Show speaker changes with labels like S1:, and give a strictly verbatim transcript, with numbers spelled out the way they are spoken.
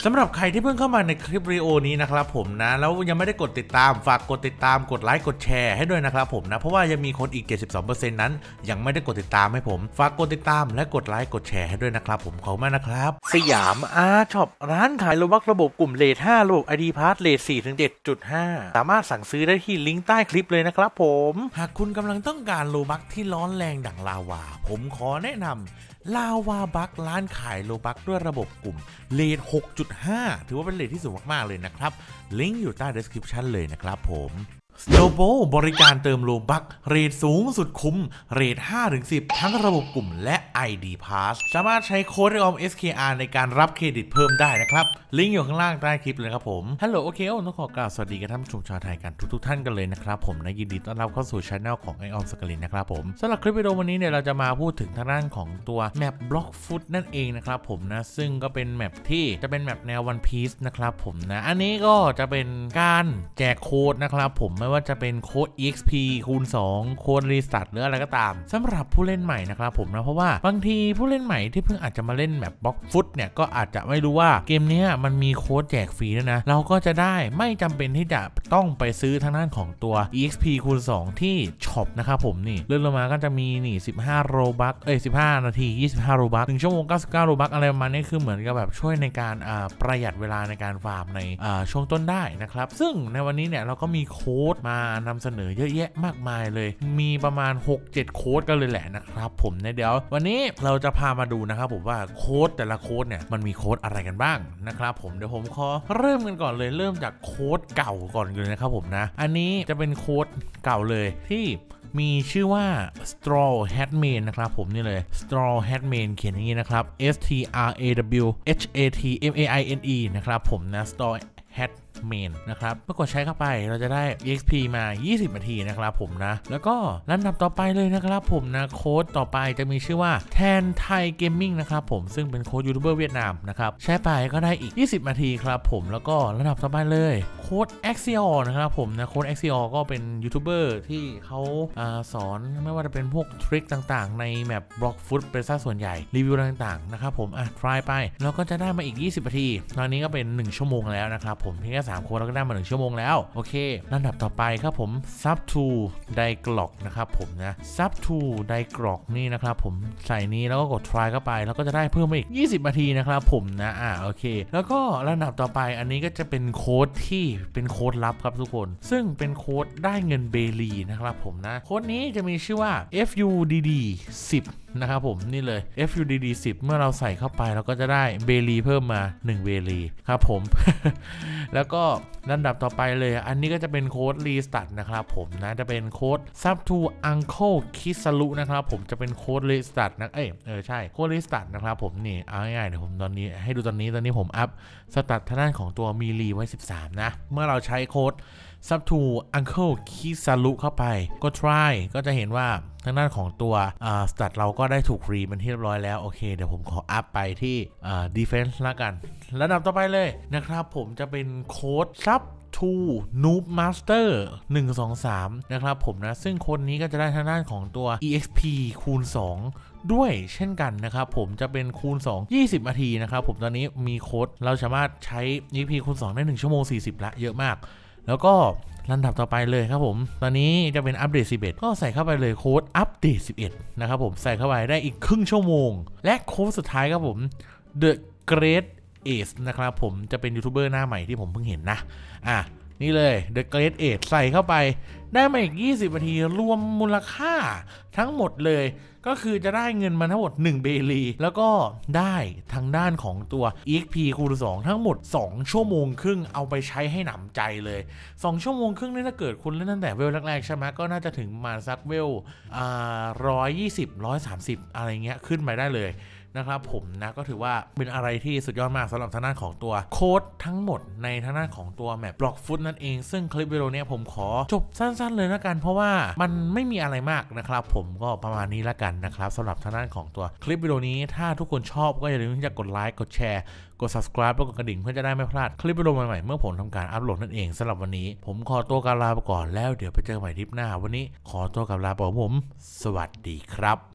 S1: สำหรับใครที่เพิ่งเข้ามาในคลิปวิดีโอนี้นะครับผมนะแล้วยังไม่ได้กดติดตามฝากกดติดตามกดไลค์กดแชร์ให้ด้วยนะครับผมนะเพราะว่ายังมีคนอีก เจ็ดสิบสองเปอร์เซ็นต์ นั้นยังไม่ได้กดติดตามให้ผมฝากกดติดตามและกดไลค์กดแชร์ให้ด้วยนะครับผมขอบคุณมากนะครับสยามอาร์ช็อปร้านขายโลบัคระบบกลุ่มเลทห้าระบบ ไอ ดี Pass เลท สี่ถึงเจ็ดจุดห้า สามารถสั่งซื้อได้ที่ลิงก์ใต้คลิปเลยนะครับผมหากคุณกำลังต้องการโลบัคที่ร้อนแรงดั่งลาวาผมขอแนะนำลาวาบัคร้านขายโลบัคด้วยระบบกลุ่มเลท หกจุดห้า ถือว่าเป็นเลทที่สูงมากๆเลยนะครับลิงก์อยู่ใต้ description เลยนะครับผมสโนโบบริการเติมโลบัคเรทสูงสุดคุ้มเรท ห้าถึงสิบ ทั้งระบบกลุ่มและ ไอ ดี Pass สามารถใช้โค้ดไอ โอ เอ็ม เอส เค อาร์ ในการรับเครดิตเพิ่มได้นะครับลิงก์อยู่ข้างล่างใต้คลิปเลยครับผมฮัลโหลโอเคต้องขอกล่าวสวัสดีกับท่านผู้ชมชาวไทยกันทุกๆท่านกันเลยนะครับผมนะยินดีต้อนรับเข้าสู่ช่องของไอออมสกลินนะครับผมสำหรับคลิปวิดีโอวันนี้เนี่ยเราจะมาพูดถึงทางด้านของตัวแมปบล็อกฟุตนั่นเองนะครับผมนะซึ่งก็เป็นแมปที่จะเป็นแมปแนว One Piece นะครับผมนะอันนี้ก็จะเป็นการแจกโค้ดนะครับผมไม่ว่าจะเป็นโค้ด อี เอ็กซ์ พี คูณ สอง โค้ดรีสตาร์ทหรืออะไรก็ตามสำหรับผู้เล่นใหม่นะครับผมนะเพราะว่าบางทีผู้เล่นใหม่ที่เพิ่งอาจจะมาเล่นแมปบล็อกฟุตเนี่ยก็อาจจะไม่รู้ว่าเกมนี้มันมีโค้ดแจกฟรีด้วยนะเราก็จะได้ไม่จำเป็นที่จะต้องไปซื้อทางด้านของตัว อี เอ็กซ์ พี คูณ สอง ที่ช็อปนะครับผมนี่เลื่อนลงมาก็จะมีนี่สิบห้าโรบัคเอ้ยสิบห้านาทียี่สิบห้าโรบัคหนึ่งชั่วโมงเก้าสิบเก้าโรบัคอะไรประมาณนี้คือเหมือนกับแบบช่วยในการอ่าประหยัดเวลาในการฟาร์มในอ่าช่วงต้นได้นะครับซึ่งในวันนี้เนี่ยเราก็มีโค้ดมานำเสนอเยอะแยะมากมายเลยมีประมาณ หกเจ็ด โค้ดกันเลยแหละนะครับผมในเดี๋ยววันนี้เราจะพามาดูนะครับผมว่าโค้ดแต่ละโค้ดเนี่ยมันมีโค้ดอะไรกันบ้างนะครับผมเดี๋ยวผมขอเริ่มกันก่อนเลยเริ่มจากโค้ดเก่าก่อนเลยนะครับผมนะอันนี้จะเป็นโค้ดเก่าเลยที่มีชื่อว่า Straw Hat Main นะครับผมนี่เลย Straw Hat Main เขียนอย่างนี้นะครับ S T R A W H A T M A I N E นะครับผมนะ Straw Hatเมนนะครับเมื่อกดใช้เข้าไปเราจะได้ อี เอ็กซ์ พี มายี่สิบนาทีนะครับผมนะแล้วก็ลำดับต่อไปเลยนะครับผมนะโค้ดต่อไปจะมีชื่อว่าแทนไทยเกมมิ่งนะครับผมซึ่งเป็นโค้ดยูทูบเบอร์เวียดนามนะครับใช้ไปก็ได้อีกยี่สิบนาทีครับผมแล้วก็ลำดับต่อไปเลยโค้ด Axial นะครับผมนะโค้ด Axial ก็เป็นยูทูบเบอร์ที่เขาอ่าสอนไม่ว่าจะเป็นพวกทริคต่างๆในแมปบล็อกฟุตเป็นซะส่วนใหญ่รีวิวต่างๆนะครับผมอ่ะทรายไปแล้วก็จะได้มาอีกยี่สิบนาทีตอนนี้ก็เป็นหนึ่งชั่วโมงแล้วนะครับผมเพียงแค่สามโค้ดแล้วก็ได้มาหนึ่งชั่วโมงแล้วโอเคลำดับต่อไปครับผม ซับ ทู ไดกล็อกนะครับผมนะ ซับ ทู ไดกล็อกนี่นะครับผมใส่นี้แล้วก็กด try เข้าไปแล้วก็จะได้เพิ่มมาอีกยี่สิบนาทีนะครับผมนะอ่าโอเคแล้วก็ลำดับต่อไปอันนี้ก็จะเป็นโค้ดที่เป็นโค้ดลับครับทุกคนซึ่งเป็นโค้ดได้เงินเบลีนะครับผมนะโค้ดนี้จะมีชื่อว่า เอฟ ยู ดี ดี สิบนะครับผมนี่เลย เอฟ ยู ดี ดี สิบ เมื่อเราใส่เข้าไปเราก็จะได้เบลีเพิ่มมาหนึ่งเบลีครับผม แล้วก็ลำดับต่อไปเลยอันนี้ก็จะเป็นโค้ดรีสตาร์ทนะครับผมนะจะเป็นโค้ด ซับ ทู Uncle Kisaru นะครับผมจะเป็นโค้ดรีสตาร์ทนะเอ้ยเออใช่โค้ดรีสตาร์ทนะครับผมนี่เอาง่ายๆเดี๋ยวผมตอนนี้ให้ดูตอนนี้ตอนนี้ผมอัพสตาร์ททางด้านของตัวมีลีไว้สิบสามนะเมื่อเราใช้โค้ด ซับ ทู Uncle Kisaru เข้าไปก็ try ก็จะเห็นว่าทางด้านของตัวอ่าสตาร์ทเราก็ได้ถูกฟรีเป็นที่เรียบร้อยแล้วโอเคเดี๋ยวผมขออัพไปที่อ่า defense ละกันระดับต่อไปเลยนะครับผมจะเป็นโค้ด ซับ ทู Noob Master หนึ่ง สอง สามนะครับผมนะซึ่งคนนี้ก็จะได้ทางด้านของตัว อี เอ็กซ์ พี คูณ สองด้วยเช่นกันนะครับผมจะเป็นคูณสอง ยี่สิบนาทีนะครับผมตอนนี้มีโค้ดเราสามารถใช้ อี เอ็กซ์ พี คูณ สองได้หนึ่งชั่วโมงสี่สิบละเยอะมากแล้วก็ลำดับต่อไปเลยครับผมตอนนี้จะเป็นอัปเดตสิบเอ็ดก็ใส่เข้าไปเลยโค้ดอัปเดตสิบเอ็ดนะครับผมใส่เข้าไปได้อีกครึ่งชั่วโมงและโค้ดสุดท้ายครับผม The Great Ace นะครับผมจะเป็นยูทูบเบอร์หน้าใหม่ที่ผมเพิ่งเห็นนะอ่ะนี่เลย The Great Ace ใส่เข้าไปได้มาอีกยี่สิบนาทีรวมมูลค่าทั้งหมดเลยก็คือจะได้เงินมาทั้งหมดหนึ่งเบลีแล้วก็ได้ทางด้านของตัว อี เอ็กซ์ พี คูณ สองทั้งหมดสองชั่วโมงครึ่งเอาไปใช้ให้หนำใจเลยสองชั่วโมงครึ่งนี่ถ้าเกิดคุณเล่นตั้งแต่เวลแรกๆใช่ไหมก็น่าจะถึงประมาณสักเวลอ่าหนึ่งร้อยยี่สิบ หนึ่งร้อยสามสิบอะไรเงี้ยขึ้นไปได้เลยนะครับผมนะก็ถือว่าเป็นอะไรที่สุดยอดมากสำหรับทางด้านของตัวโค้ดทั้งหมดในทางด้านของตัวแมปบล็อกฟุตนั่นเองซึ่งคลิปวิดีโอนี้ผมขอจบสั้นๆเลยละกันเพราะว่ามันไม่มีอะไรมากนะครับผมก็ประมาณนี้ละกันนะครับสำหรับทางด้านของตัวคลิปวิดีโอนี้ถ้าทุกคนชอบก็อย่าลืมที่จะกดไลค์กดแชร์กด ซับสไครบ์ แล้วกดกระดิ่งเพื่อจะได้ไม่พลาดคลิปวิดีโอใหม่ๆเมื่อผมทำการอัปโหลดนั่นเองสำหรับวันนี้ผมขอตัวลาไปก่อนแล้วเดี๋ยวไปเจอกันใหม่ทริปหน้าวันนี้ขอตัวกับลาไปผมสวัสดีครับ